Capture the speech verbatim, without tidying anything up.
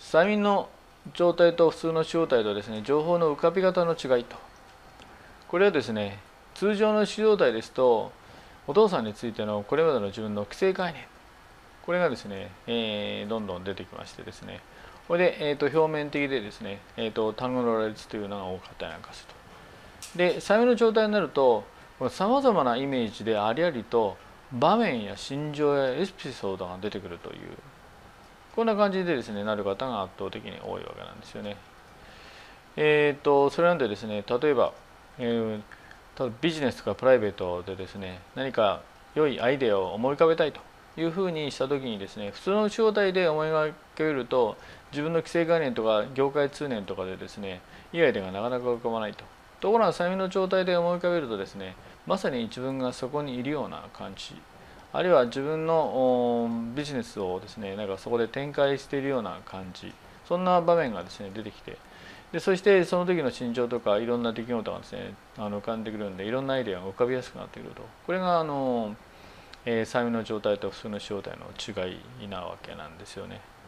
催眠の状態と普通の状態とですね、情報の浮かび方の違いと。これはですね、通常の視状態ですと、お父さんについてのこれまでの自分の既成概念、これがですね、えー、どんどん出てきましてですね、これで、えー、と表面的でですね、えー、と単語の羅列というのが多かったりなんかすると。で、催眠の状態になると、さまざまなイメージでありありと場面や心情やエピソードが出てくるという、こんな感じでですね、なる方が圧倒的に多いわけなんですよね。えっ、と、それなんでですね、例えば、えー、ビジネスとかプライベートでですね、何か良いアイデアを思い浮かべたいというふうにした時にですね、普通の状態で思い浮かべると、自分の既成概念とか業界通念とかでですね、いいアイデアがなかなか浮かばないと。ところが催眠の状態で思い浮かべるとですね、まさに自分がそこにいるような感じ、あるいは自分のビジネスをですね、なんかそこで展開しているような感じ、そんな場面がですね、出てきて、でそしてその時の心情とかいろんな出来事がですね、あの浮かんでくるんで、いろんなアイデアが浮かびやすくなってくると。これがあの、えー、催眠の状態と普通の状態の違いなわけなんですよね。